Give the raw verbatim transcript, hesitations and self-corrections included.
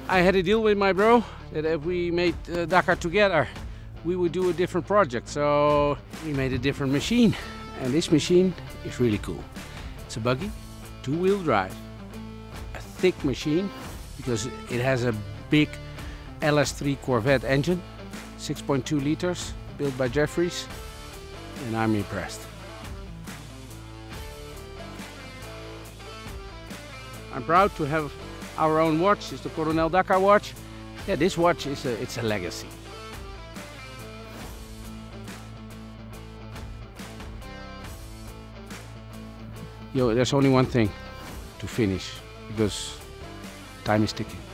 I had a deal with my bro that if we made uh, Dakar together, we would do a different project. So we made a different machine. And this machine is really cool. It's a buggy, two-wheel drive, a thick machine because it has a big L S three Corvette engine, six point two liters, built by Jeffries, and I'm impressed. I'm proud to have our own watch. It's the Coronel Dakar watch. Yeah, this watch is a, it's a legacy. Yo, there's only one thing to finish because time is ticking.